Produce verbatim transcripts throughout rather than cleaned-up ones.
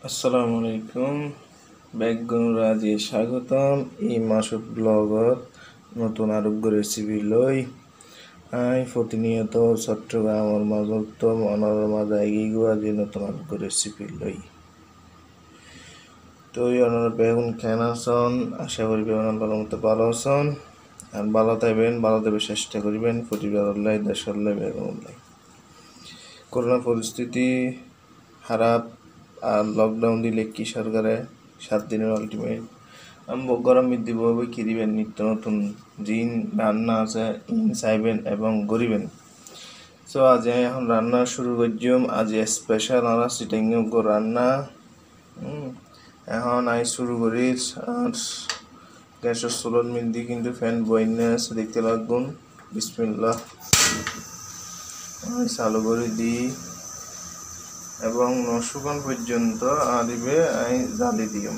আসসালামু আলাইকুম বেগুনরাজি স্বাগতম এই মাসুদ ব্লগত নতুন আরোগ্য রেসিপি লই আই প্রতিনিয়ত চট্টগ্রামের মাজত মনোরমা জায়গিগু আজি নতুন আরোগ্য রেসিপি লই তো এই অনার বেগুন কেন আছেন আশা করি বেগুন ভালো মতো ভালো আছেন আর ভালো থাকবেন ভালো থাকবে চেষ্টা করবেন পরিবারের লাই দেশের লাই বেগুন লাই করোনা পরিস্থিতি খারাপ আর লকডাউন দিলে কি সরকারে সাত দিনের আলটিমেট আমি গরম বৃদ্ধি বই কি দিবেন নিত্য নতুন জিন রান্না আছে ইন চাইবেন এবং গরিবেন সো আজ এখন রান্না শুরু করছিলাম আজ স্পেশাল আমরা সিটিং রান্না এখন আই শুরু করি আর গ্যাসের চুলোর মধ্যে কিন্তু ফ্যান বইনে আছে দেখতে লাগবেন বিসমিল্লাহ চালু করে দিই এবং নশুকান পর্যন্ত আদিবে আই জালি দিম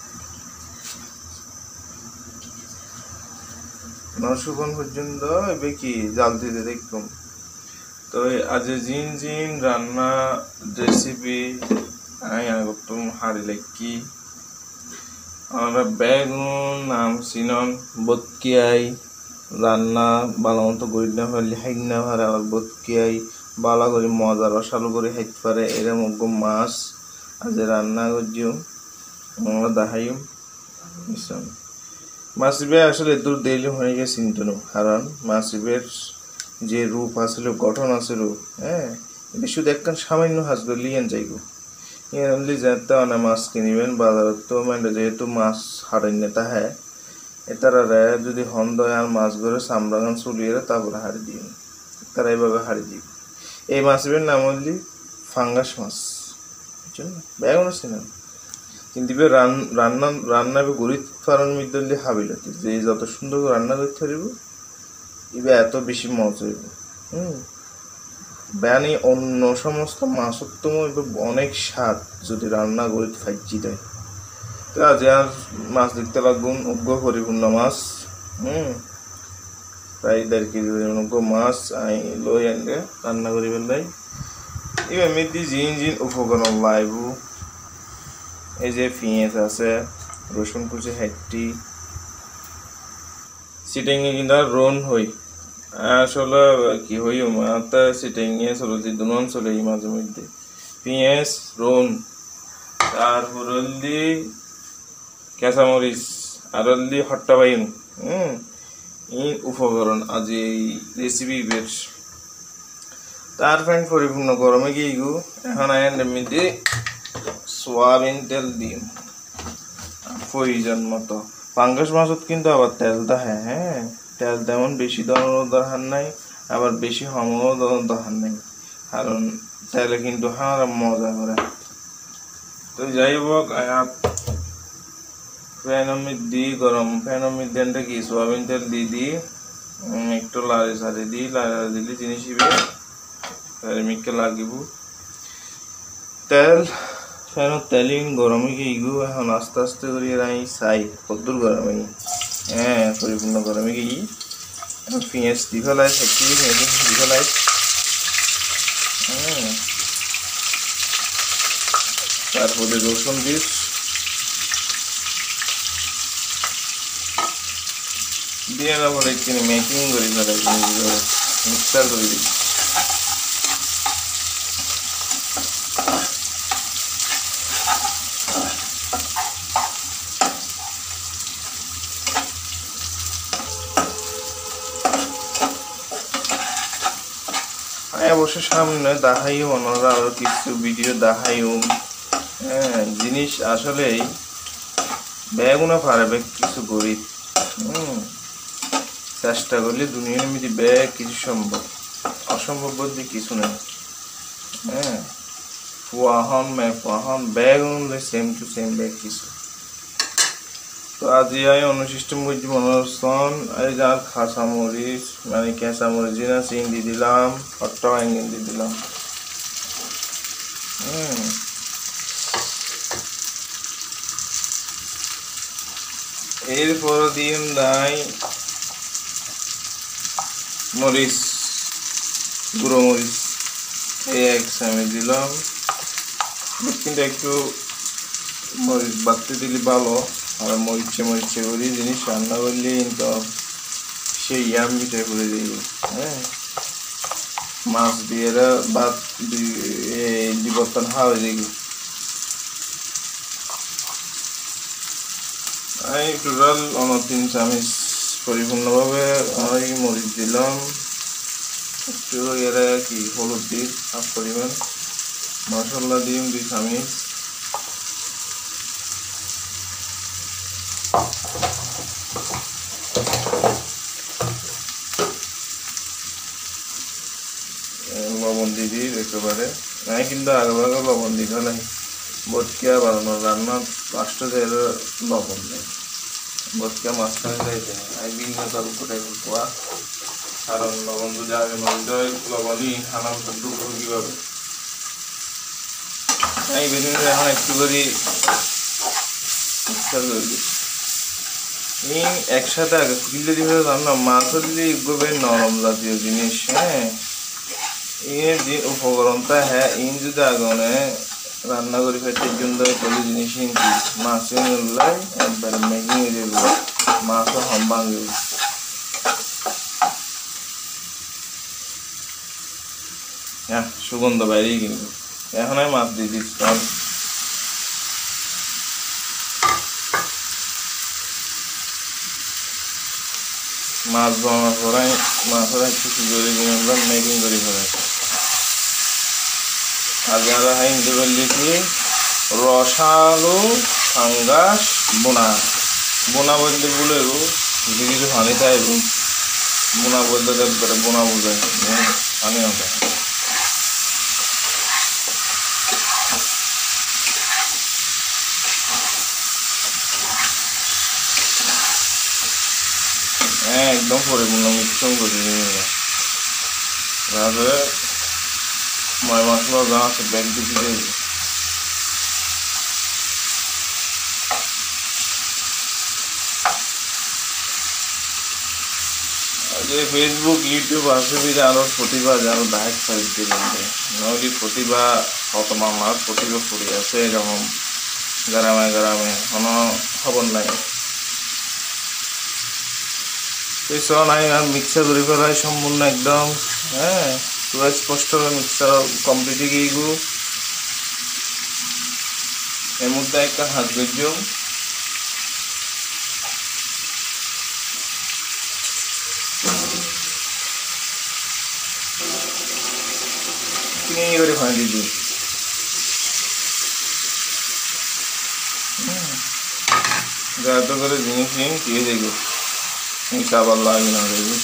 নশুকান পর্যন্ত এবে কি জাল দিতে দেখুন তো আজ জিন জিন রান্না রেসিপি আই আগতুম হারি লেকি আমরা বেগুন নাম সিনন বতকিয়াই রান্না ভালো মতো গরিব না ফেললে হাইক না পারে আবার বতকিয়াই বালা করে মজা রসালো করে হাইতে পারে এরকম মাছ আজ রান্না করছিও আমরা দেখাইম মাছবে আসলে দূর দিলে হয়ে গেছে চিন্তন কারণ মাছবের যে রূপ আসলে গঠন আছিল হ্যাঁ এটা শুধু একখান সামান্য হাসবে লিয়েন যাইব এমনি যেতে অনেক মাছ কিনিবেন বাজারত তো মানে যেহেতু মাছ হারেন নেতা হ্যাঁ এতারা যদি হন্দ আর মাছ ধরে চামড়াগান চলিয়ে তারপরে হারি দিন তারা এইভাবে হারি দিব এই মাছের নাম হলি ফাঙ্গাস মাছ বুঝছেন বেগুন আছে না কিন্তু রান্না রান্না গরিব ফারণ মিদলি হাবিল যে যত সুন্দর করে রান্না করতে পারিব এবার এত বেশি মজা হইব হুম বেয়ানি অন্য সমস্ত মাছত্তম অনেক স্বাদ যদি রান্না করে ফাইজি দেয় তো আজ আর মাছ দেখতে লাগুন উগ্র পরিপূর্ণ মাছ হুম প্রায় দেড় কেজি মাছ আই লই আনলে রান্না করি পেলাই এবার মেদি জিন জিন উপকরণ লাইব এই যে পেঁয়াজ আছে রসুন কুচি হাইটি সিটিংয়ে কিন্তু রন হই আসলে কি হই মাতা সিটিংয়ে চলতে দুন চলে এই মাঝে মধ্যে পেঁয়াজ রন তারপর হলদি কাঁচামরিচ আর হলদি হট্টা বাইন হুম এই উপকরণ আজ এই রেসিপি বেশ তার ফ্যান পরিপূর্ণ গরমে গিয়ে গু এখন আয়ের মধ্যে সোয়াবিন তেল দিম প্রয়োজন মতো পাঙ্গাস মাছত কিন্তু আবার তেলটা হ্যাঁ হ্যাঁ তেল তেমন বেশি দেওয়ার দরকার নাই আবার বেশি হমও দেওয়ার দরকার নাই কারণ তেলে কিন্তু হার মজা করে তো যাই হোক ফ্যানের মধ্যে গরম ফ্যানের মধ্যে কি সোয়াবিন তেল দিয়ে দিই একটু লাড়ি সারি দিই লাড়ি দিলে জিনিস মিকে লাগিব তেল ফ্যানের তেলিং গরমে গিয়ে এখন আস্তে আস্তে করে আই চাই কদ্দুর গরমে হ্যাঁ পরিপূর্ণ গরমে গিয়ে পেঁয়াজ দি ফেলাই থাকি পেঁয়াজ দি ফেলাই হ্যাঁ তারপরে রসুন দিস দিয়ে তারপরে একটু মেকিং করে ফেলাই মিক্সার করে দিই অবশ্য সামনে দেখাইও ওনারা আরো কিছু ভিডিও দেখাইও হ্যাঁ জিনিস আসলেই বেগুনা পারবে কিছু গরিব হুম চেষ্টা করলে দুনিয়ার মধ্যে ব্যাগ কিছু সম্ভব অসম্ভব বলতে কিছু নেই হ্যাঁ ফুয়াহন মে ফুয়াহন বেগুন সেম টু সেম ব্যাগ কিছু তো আজি আই অনুসিস্টেম করছি মনোরঞ্জন এই যার খাসা মরিচ মানে কেঁচা মরিচ জিনা চিন দিয়ে দিলাম হট্টা ভাঙিয়ে দিয়ে দিলাম হুম এরপর দিন দাই মরিচ গুঁড়ো মরিচ এই এক চামচ দিলাম কিন্তু একটু মরিচ বাড়তে দিলে ভালো, আর মরিচে মরিচে করি জিনিস রান্না করলে কিন্তু সেই ইয়াম মিটাই করে দিই। হ্যাঁ, মাছ দিয়ে ভাত দুই বর্তন খাওয়া দিই। আমি টোটাল আমার তিন চামচ পরিপূর্ণভাবে আমি মরিচ দিলাম, একটু এরা কি হলুদ দিই হাফ পরিমাণ, মশলা দিম দুই চামচ, লবণ দিয়ে দিই একেবারে। আমি কিন্তু আগে ভাগে লবণ দিই ফেলাই, বটকিয়া বানানোর রান্নার লাস্টে যে লবণ নেই, বটকিয়া মাঝখানে যাইতে আমি বিভিন্ন তার উপরে পোয়া, কারণ লবণ যদি আগে মধ্যে লবণই খানা ঢুকবো কীভাবে। আমি বিভিন্ন এখন একটু করি মিক্সার করে দিই একসাথে। আগে খুলে দিবে রান্না মাছ দিলে এগুলো নরম জাতীয় জিনিস। হ্যাঁ, এর যে উপকরণটা হ্যাঁ ইন যদি আগুনে রান্না করি ফেটে জন্য কলি জিনিস কিন্তু মাছ লাই একবারে মেঘি হয়ে যাবে, মাছও হম ভাঙবে। হ্যাঁ, সুগন্ধ বাইরেই কিন্তু এখন আমি মাছ দিয়ে দিচ্ছি। মাছ বানানোর পরে মাছের একটু করে দিয়ে মেকিং করে ফেলে। আর যারা হিন্দু বলছি রসালো ফাঙ্গাস বোনা, বোনা বলতে বলেও কিছু কিছু পানি চাইব, বোনা বলতে একবারে বোনা বোঝায় পানি হবে। হ্যাঁ, একদম পরিপূর্ণ মিশ্রণ করে নিয়ে তারপরে ময় মশলা যা আছে ব্যাগ দিতে দেবে। যে ফেসবুক ইউটিউব আছে বিধে আরো প্রতিভা আরো ডাইরেক্ট সাইড দিলেন, নদী প্রতিভা কত মামার প্রতিভা পড়ে আছে এরকম গ্রামে গ্রামে কোনো খবর নাই। নাই মিক্সার করে ফেলাই সম্পূর্ণ একদম। হ্যাঁ, পুরো স্পষ্ট মিক্সার কমপ্লিট গিয়ে গু এর মধ্যে একটা হাত গজ্য কিনে করে ফাঁকি দিই। যত করে জিনিস নিন দিয়ে দেখো আবার লাগে না দেখবি।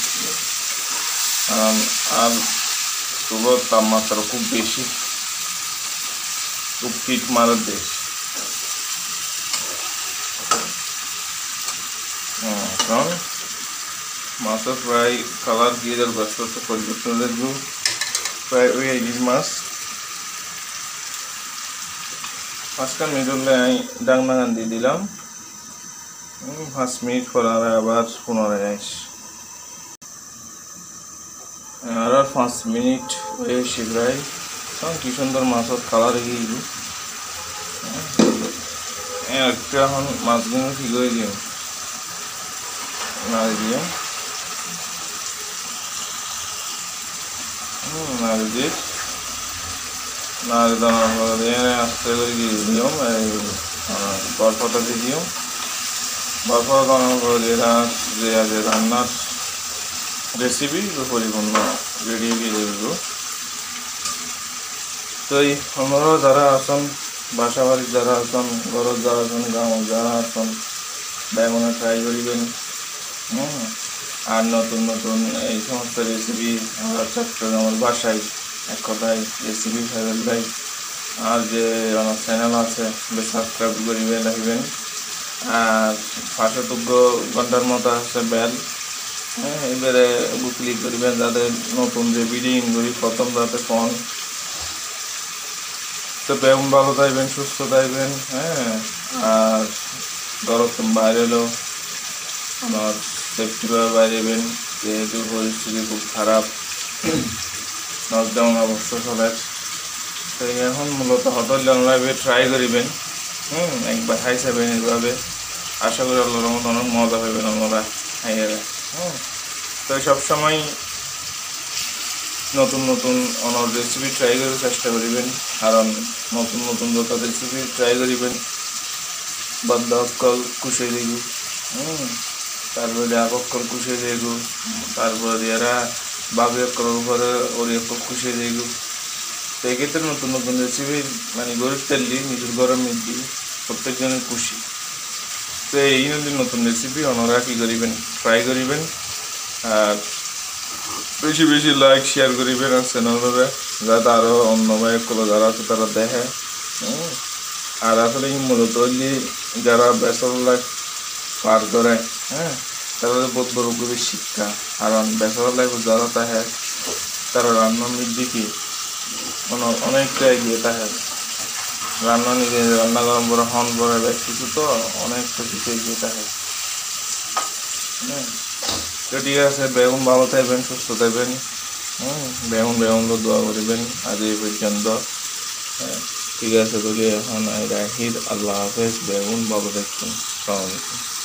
আর সুগর তাপমাত্রা খুব বেশি, খুব হিট মারার দেশ। কারণ মাছের প্রায় কালার দিয়ে যার ব্যস্ত পরিবর্তন দেখবো প্রায় ওই ইলিশ মাছ পাঁচটা মিনিট আমি ডাংনা গান দিয়ে দিলাম। পাঁচ মিনিট পর আবার পুনরায় আইস আর পাঁচ মিনিট হয়ে শিখরাই কারণ কি সুন্দর মাছের কালার গিয়ে একটু এখন মাছগুলো ঠিক হয়ে দিও নাড়ি দিয়ে হুম নাড়ি দিয়ে নাড়ি দানা আস্তে করে দিয়ে দিও বরফটা দিয়ে দিও। বরফটা দানা করে যে আছে রান্নার রেসিপি পরিপূর্ণ রেডি হয়ে যাবে। তো এই আমরা যারা আছেন বাসা বাড়ির যারা আছেন ঘরের যারা আছেন গাঁও যারা আছেন বেগুনে ট্রাই করিবেন। হুম আর নতুন নতুন এই সমস্ত রেসিপি আমরা চট্টগ্রামের বাসায় এক কথায় রেসিপি ফেরত দেয়। আর যে আমার চ্যানেল আছে সাবস্ক্রাইব করিবেন রাখবেন আর পাঁচশো ঘন্টার মতো আছে বেল। হ্যাঁ, এবারে ক্লিক করবেন যাদের নতুন যে ভিডিও করি প্রথম যাতে ফোন তো বেগুন ভালো থাকবেন সুস্থ থাকবেন। হ্যাঁ, আর গরম বাইরে এলো আমার সেফটিভাবে বাইরেবেন যেহেতু পরিস্থিতি খুব খারাপ, লকডাউন অবস্থা চলে। তো এখন মূলত হোটেল লাইভে ট্রাই করিবেন। হুম একবার হাই যাবেন এইভাবে, আশা করি আল্লাহর রহমতে অনেক মজা পাবেন আপনারা হাইয়ারা। হুম তো সবসময় নতুন নতুন অনর রেসিপি ট্রাই করার চেষ্টা করিবেন, কারণ নতুন নতুন যত রেসিপি ট্রাই করিবেন বাদ্য অক্কল কুশে দিগু। হুম তারপরে আকক্কল কুশে দিগু, তারপরে এরা বাবি অক্কলের উপরে ওরি অক্কল কুশে দিগু। তো এক্ষেত্রে নতুন নতুন রেসিপি মানে গরিব তেললি নিজের গরম মিলবি প্রত্যেকজনের খুশি। তো এই নতুন নতুন রেসিপি ওনারা কী করিবেন ট্রাই করিবেন, আর বেশি বেশি লাইক শেয়ার করিবেন আর চ্যানেলরে, যাতে আরও অন্য ভাইগুলো যারা আছে তারা দেখে। আর আসলে মূলত হইলে যারা ব্যাচেলর লাইফ পার করে, হ্যাঁ তাদের বহুত বড় করে শিক্ষা, কারণ ব্যাচেলর লাইফ যারা থাকে তারা রান্নার দিকে অনেকটা এগিয়ে থাকে। রান্না নিজে রান্না করার পরে হন পরে কিছু তো অনেকটা কিছু এগিয়ে থাকে। হ্যাঁ তো ঠিক আছে, বেগুন ভালো থাকবেন, সুস্থ থাকবেন। হুম বেগুন বেগুন দোয়া করিবেন আজ এই পর্যন্ত। হ্যাঁ ঠিক আছে, তোকে এখন রাহির আল্লাহ হাফেজ, বেগুন ভালো থাকবেন, আসসালামু আলাইকুম।